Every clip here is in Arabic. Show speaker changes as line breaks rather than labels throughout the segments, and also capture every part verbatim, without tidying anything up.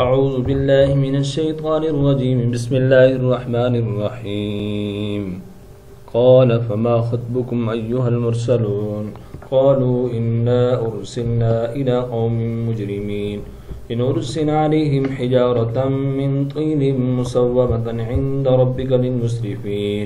أعوذ بالله من الشيطان الرجيم. بسم الله الرحمن الرحيم. قال فما خطبكم أيها المرسلون؟ قالوا إنا أرسلنا إلى قوم مجرمين إن أرسل عليهم حجارة من طين مسومة عند ربك للمسرفين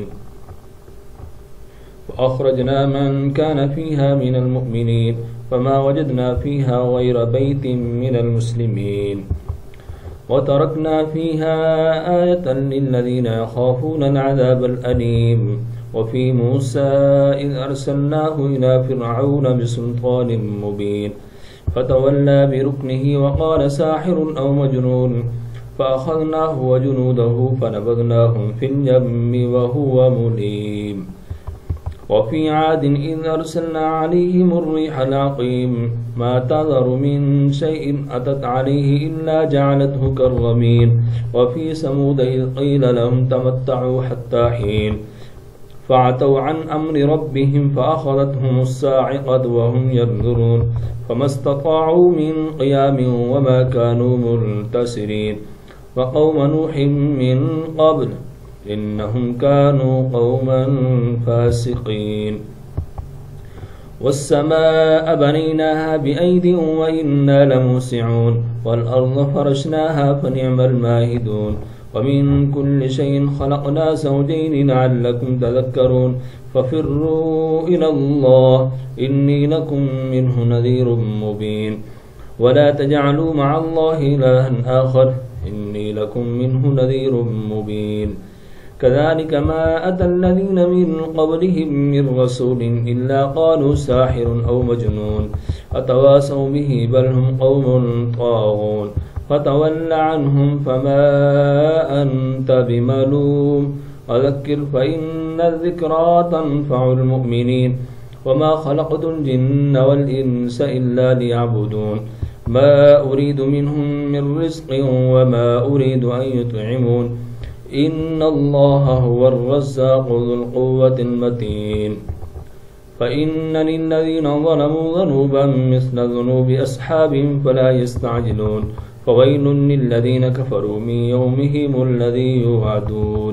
وأخرجنا من كان فيها من المؤمنين فما وجدنا فيها غير بيت من المسلمين وتركنا فيها آية للذين يخافون العذاب الأليم. وفي موسى إذ أرسلناه إلى فرعون بسلطان مبين فتولى بركنه وقال ساحر أو مجنون فأخذناه وجنوده فنبذناهم في اليم وهو مليم. وفي عاد إذ أرسلنا عليهم الريح العقيم ما تذر من شيء أتت عليه إلا جعلته كالرميم. وفي ثمود إذ قيل لهم تمتعوا حتى حين فعتوا عن أمر ربهم فأخذتهم الصاعقة وهم ينظرون فما استطاعوا من قيام وما كانوا منتصرين. وقوم نوح من قبل إنهم كانوا قوما فاسقين. والسماء بنيناها بأيد وإنا لموسعون والأرض فرشناها فنعم الماهدون. ومن كل شيء خلقنا زوجين لعلكم تذكرون. ففروا إلى الله إني لكم منه نذير مبين. ولا تجعلوا مع الله إلها آخر إني لكم منه نذير مبين. كذلك ما أتى الذين من قبلهم من رسول إلا قالوا ساحر أو مجنون أتواصوا به بل هم قوم طاغون. فتول عنهم فما أنت بملوم وذكر فإن الذكرى تنفع المؤمنين. وما خلقت الجن والإنس إلا ليعبدون ما أريد منهم من رزق وما أريد أن يطعمون إن الله هو الرزاق ذو القوة المتين. فإن للذين ظلموا ذنوبا مثل ذنوب أصحابهم فلا يستعجلون فويل للذين كفروا من يومهم الذي يوعدون.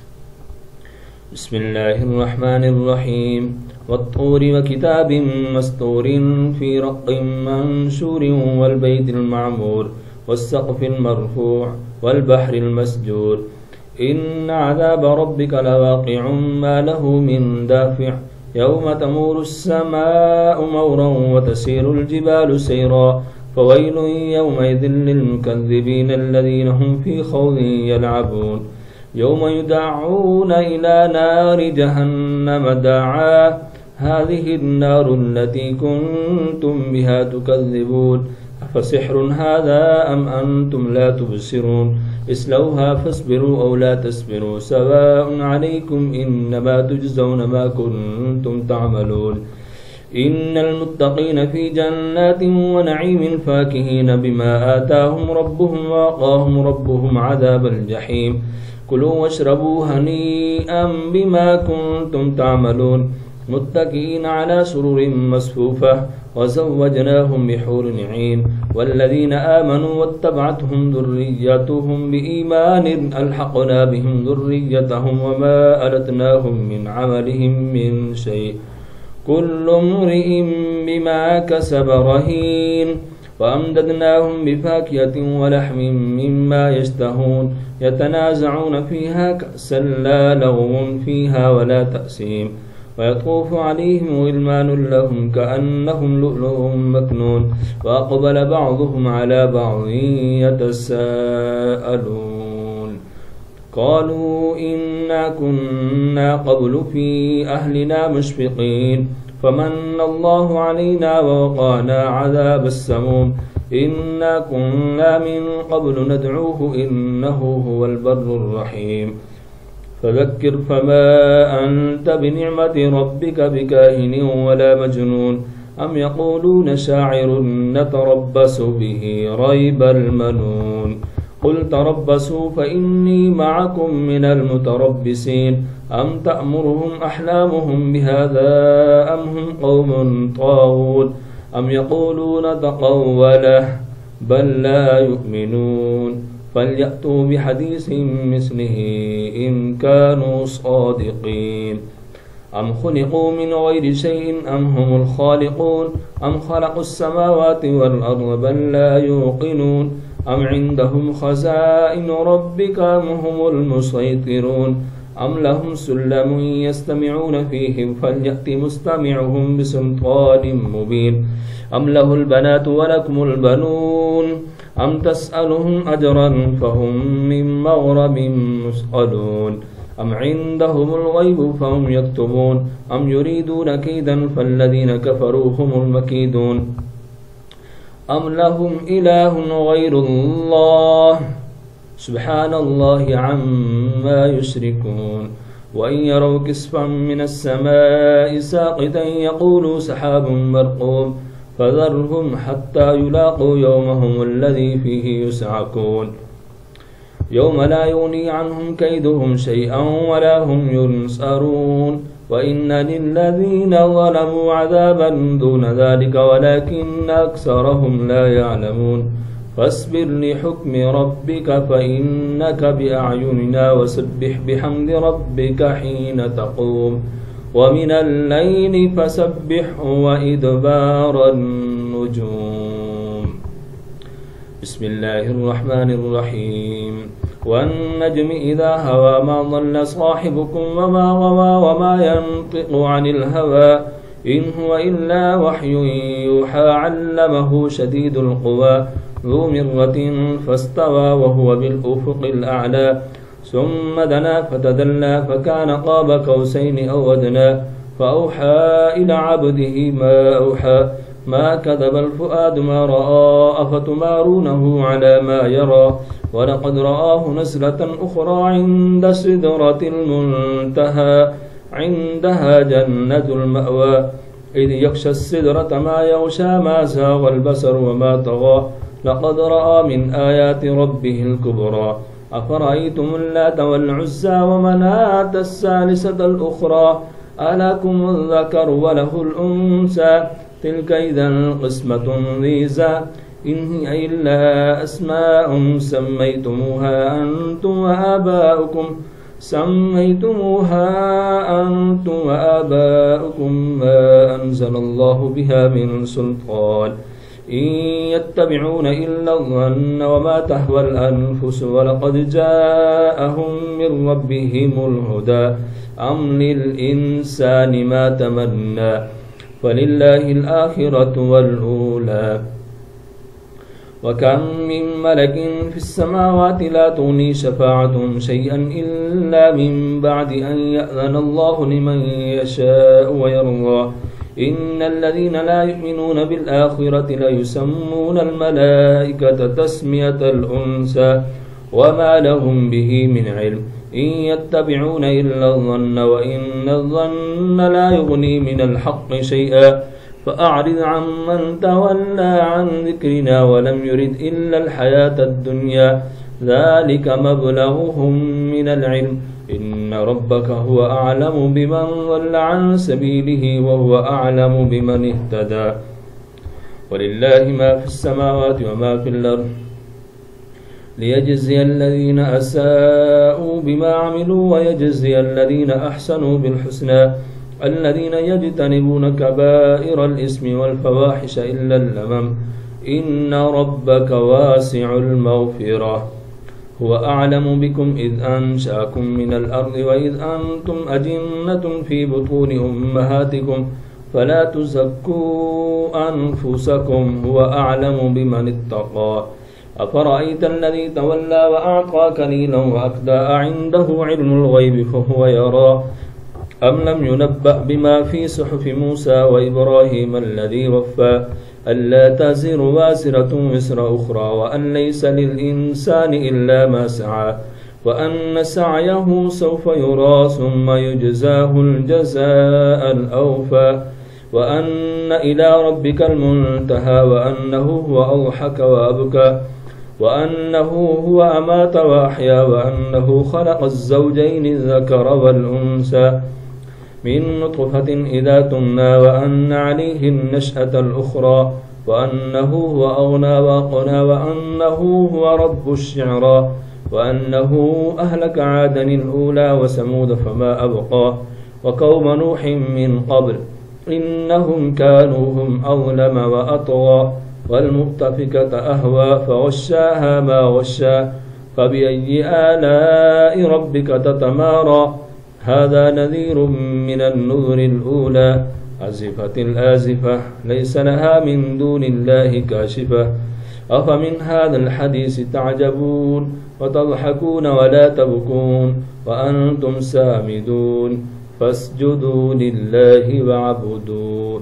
بسم الله الرحمن الرحيم. والطور وكتاب مسطور في رق منشور والبيت المعمور والسقف المرفوع والبحر المسجور إن عذاب ربك لواقع ما له من دافع يوم تمور السماء مورا وتسير الجبال سيرا فويل يومئذ للمكذبين الذين هم في خوض يلعبون. يوم يدعون إلى نار جهنم دعا هذه النار التي كنتم بها تكذبون أفسحر هذا أم أنتم لا تبصرون اصلوها فاصبروا أو لا تصبروا سواء عليكم إنما تجزون ما كنتم تعملون. إن المتقين في جنات ونعيم فاكهين بما آتاهم ربهم ووقاهم ربهم عذاب الجحيم. كلوا واشربوا هنيئا بما كنتم تعملون متكئين على سرر مصفوفة وزوجناهم بحور عين. والذين آمنوا واتبعتهم ذريتهم بإيمان ألحقنا بهم ذريتهم وما ألتناهم من عملهم من شيء كل امرئ بما كسب رهين. وأمددناهم بفاكهة ولحم مما يشتهون يتنازعون فيها كأسا لا لغو فيها ولا تأثيم ويطوف عليهم غلمان لهم كأنهم لؤلؤ مكنون وأقبل بعضهم على بعض يتساءلون قالوا إنا كنا قبل في أهلنا مشفقين فمن الله علينا ووقانا عذاب السموم إنا كنا من قبل ندعوه إنه هو البر الرحيم. فذكر فما أنت بنعمة ربك بكاهن ولا مجنون أم يقولون شاعر نتربص به ريب المنون قل تربصوا فإني معكم من المتربصين أم تأمرهم أحلامهم بهذا أم هم قوم طاغون أم يقولون تقوله بل لا يؤمنون فليأتوا بحديث مثله إن كانوا صادقين أم خلقوا من غير شيء أم هم الخالقون أم خلقوا السماوات والأرض بل لا يوقنون أم عندهم خزائن ربك أم هم المسيطرون أم لهم سلم يستمعون فيه فليأت مستمعهم بسلطان مبين أم له البنات ولكم البنون أم تسألهم أجرا فهم من مغرم مثقلون أم عندهم الغيب فهم يكتبون أم يريدون كيدا فالذين كفروا هم المكيدون أم لهم إله غير الله سبحان الله عما يشركون وإن يروا كسفا من السماء ساقطا يقولوا سحاب مرقوم فذرهم حتى يلاقوا يومهم الذي فيه يسعكون يوم لا يغني عنهم كيدهم شيئا ولا هم ينصرون وإن للذين ظلموا عذابا دون ذلك ولكن أكثرهم لا يعلمون فاصبر لحكم ربك فإنك بأعيننا وسبح بحمد ربك حين تقوم ومن الليل فسبحه وإدبار النجوم بسم الله الرحمن الرحيم والنجم إذا هوى ما ضل صاحبكم وما غوى وما ينطق عن الهوى إن هو إلا وحي يوحى علمه شديد القوى ذو مرة فاستوى وهو بالأفق الأعلى ثم دنا فتدلى فكان قاب قوسين أو أدنى فأوحى إلى عبده ما أوحى ما كذب الفؤاد ما رأى أفتمارونه على ما يرى ولقد رآه نزلة أخرى عند سدرة المنتهى عندها جنة المأوى إذ يغشى السدرة ما يغشى ما زاغ البصر وما طغى لقد رأى من آيات ربه الكبرى أفرأيتم اللات والعزى ومناة الثالثة الأخرى ألكم الذكر وله الأنثى تلك إذا قسمة ضيزى إن هي إلا أسماء سميتموها أنتم وآباؤكم سميتموها أنتم وآباؤكم ما أنزل الله بها من سلطان إن يتبعون إلا الظن وما تهوى الأنفس ولقد جاءهم من ربهم الهدى أم للإنسان ما تمنى فلله الآخرة والأولى وكم من ملك في السماوات لا تغني شفاعتهم شيئا إلا من بعد أن يأذن الله لمن يشاء ويرضى إن الذين لا يؤمنون بالآخرة ليسمون الملائكة تسمية الأنثى وما لهم به من علم إن يتبعون إلا الظن وإن الظن لا يغني من الحق شيئا فأعرض عمن تولى عن ذكرنا ولم يرد إلا الحياة الدنيا ذلك مبلغهم من العلم إن ربك هو أعلم بمن ضل عن سبيله وهو أعلم بمن اهتدى ولله ما في السماوات وما في الأرض ليجزي الذين أساءوا بما عملوا ويجزي الذين أحسنوا بالحسنى الذين يجتنبون كبائر الإثم والفواحش إلا اللمم إن ربك واسع المغفرة هو أعلم بكم إذ أنشأكم من الأرض وإذ أنتم أجنة في بطون أمهاتكم فلا تزكوا أنفسكم هو أعلم بمن اتقى أفرأيت الذي تولى وأعطى كليلا وأكدى عنده علم الغيب فهو يرى أم لم ينبأ بما في صحف موسى وإبراهيم الذي وفى ألا تزر وازرة وزر أخرى وأن ليس للإنسان إلا ما سعى وأن سعيه سوف يرى ثم يجزاه الجزاء الأوفى وأن إلى ربك المنتهى وأنه هو أضحك وأبكى وأنه هو أمات وأحيا وأنه خلق الزوجين الذكر والأنثى من نطفة إذا تمنى وأن عليه النشأة الأخرى وأنه هو أغنى وأقنى وأنه هو رب الشعرى وأنه أهلك عادا الأولى وثمود فما أبقى وقوم نوح من قبل إنهم كانوا هم أظلم وأطغى والمؤتفكة أهوى فغشاها ما غشى فبأي آلاء ربك تتمارى هذا نذير من النذر الأولى أزفت الآزفة ليس لها من دون الله كاشفة أفمن هذا الحديث تعجبون وتضحكون ولا تبكون وأنتم سامدون فاسجدوا لله واعبدوا.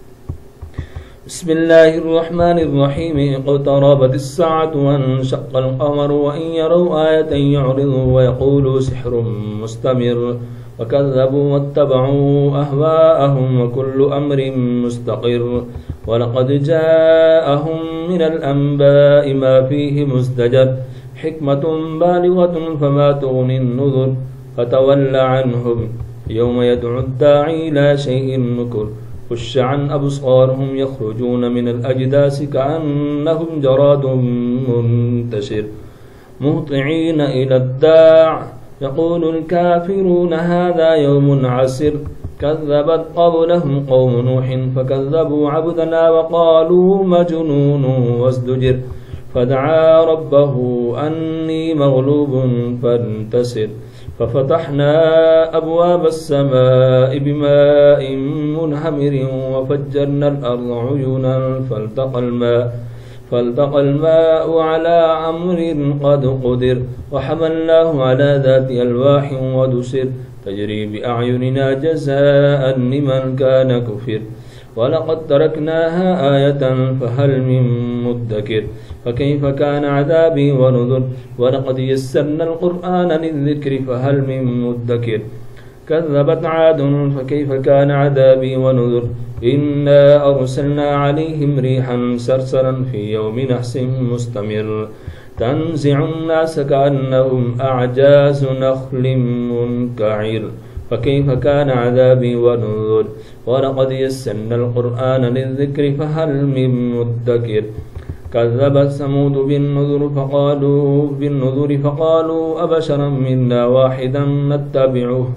بسم الله الرحمن الرحيم اقتربت الساعة وانشق القمر وإن يروا آية يعرضوا ويقولوا سحر مستمر وكذبوا واتبعوا أهواءهم وكل أمر مستقر ولقد جاءهم من الأنباء ما فيه مزدجر حكمة بالغة فما تغني النذر فتول عنهم يوم يدعو الداعي إلى شيء نكر خش عن أبصارهم يخرجون من الأجداث كأنهم جراد منتشر مهطعين إلى الداع يقول الكافرون هذا يوم عسر كذبت قبلهم قوم نوح فكذبوا عبدنا وقالوا مجنون وازدجر فدعا ربه أني مغلوب فانتصر ففتحنا أبواب السماء بماء منهمر وفجرنا الأرض عيونا فالتقى الماء فالتقى الماء على أمر قد قدر وحملناه على ذات ألواح ودسر تجري بأعيننا جزاء لمن كان كفر ولقد تركناها آية فهل من مدكر فكيف كان عذابي ونذر ولقد يسرنا القرآن للذكر فهل من مدكر كذبت عاد فكيف كان عذابي ونذر إنا أرسلنا عليهم ريحا سرسرا في يوم نحس مستمر تنزع الناس كأنهم أعجاز نخل منكعر فكيف كان عذابي ونذر ولقد يسرنا القرآن للذكر فهل من مدكر كذبت ثمود بالنذر فقالوا بالنذر فقالوا أبشرا منا واحدا نتبعه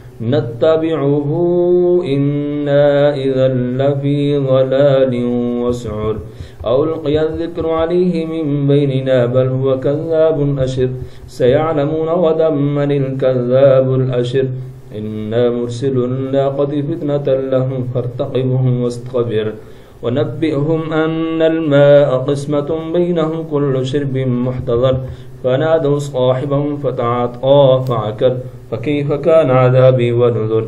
نتبعه إنا إذا لفي ضلال وسعر ألقي الذكر عليه من بيننا بل هو كذاب أشر سيعلمون غدا من الكذاب الأشر إنا مرسل الناقة فتنة لهم فارتقبهم واستخبر ونبئهم أن الماء قسمة بينهم كل شرب محتضر فنادوا صاحبهم فتعاطى فعكر فكيف كان عذابي ونذر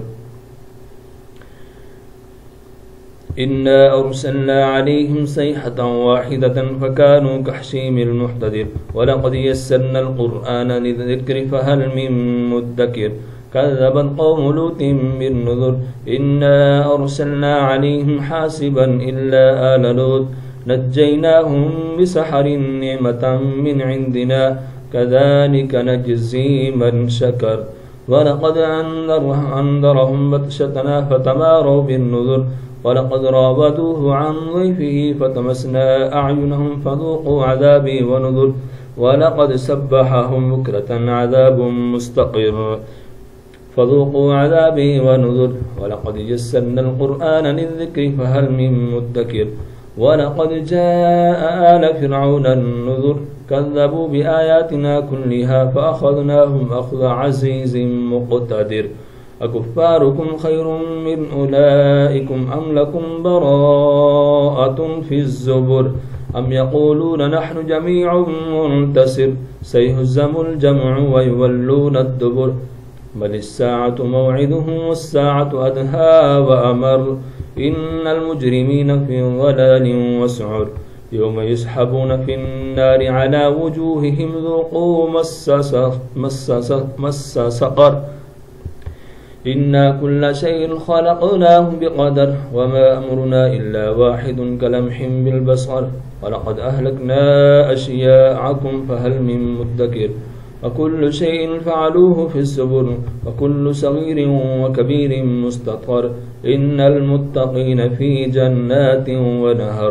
إنا أرسلنا عليهم صيحة واحدة فكانوا كحشيم المحتضر ولقد يسرنا القرآن للذكر فهل من مدكر كذبت قوم لوط بالنذر إنا أرسلنا عليهم حاسبا إلا آل لوط نجيناهم بسحر نعمة من عندنا كذلك نجزي من شكر ولقد أنذرهم بطشتنا فتماروا بالنذر ولقد راودوه عن ضيفه فتمسنا أعينهم فذوقوا عذابي ونذر ولقد سبحهم بكرة عذاب مستقر فذوقوا عذابي ونذر ولقد يسرنا القرآن للذكر فهل من مدكر ولقد جاء آل فرعون النذر كذبوا بآياتنا كلها فأخذناهم أخذ عزيز مقتدر أكفاركم خير من أولئكم أم لكم براءة في الزبر أم يقولون نحن جميع منتصر سيهزم الجمع ويولون الدبر بل الساعة موعدهم والساعة أدهى وأمر إن المجرمين في ضلال وسعر يوم يسحبون في النار على وجوههم ذوقوا مس مس مس سقر إنا كل شيء خلقناه بقدر وما أمرنا إلا واحد كلمح بالبصر ولقد أهلكنا أشياعكم فهل من مدكر وكل شيء فعلوه في الزبر وكل صغير وكبير مستطر إن المتقين في جنات ونهر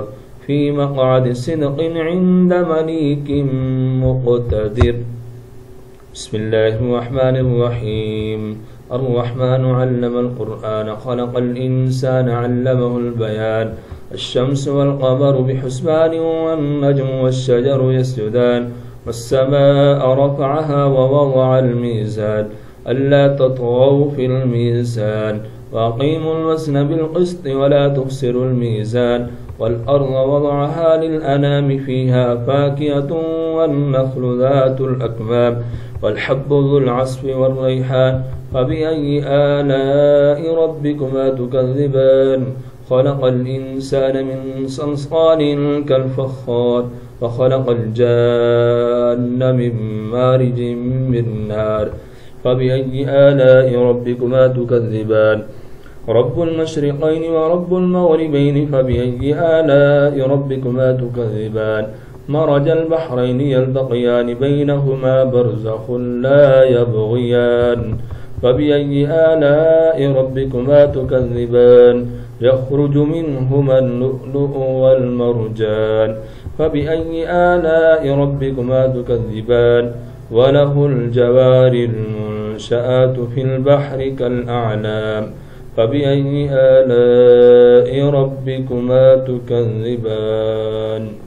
في مقعد صدق عند مليك مقتدر. بسم الله الرحمن الرحيم. الرحمن علم القرآن خلق الإنسان علمه البيان. الشمس والقمر بحسبان والنجم والشجر يسجدان. والسماء رفعها ووضع الميزان ألا تطغوا في الميزان وأقيموا الوزن بالقسط ولا تخسروا الميزان. والأرض وضعها للأنام فيها فاكهة والنخل ذات الأكمام والحب ذو العصف والريحان. فبأي آلاء ربكما تكذبان؟ خلق الإنسان من صلصال كالفخار وخلق الجان من مارج من نار. فبأي آلاء ربكما تكذبان؟ رب المشرقين ورب المغربين. فبأي آلاء ربكما تكذبان؟ مرج البحرين يلتقيان بينهما برزخ لا يبغيان. فبأي آلاء ربكما تكذبان؟ يخرج منهما اللؤلؤ والمرجان. فبأي آلاء ربكما تكذبان؟ وله الجوار المنشآت في البحر كالأعلام. فبأي آلاء ربكما تكذبان؟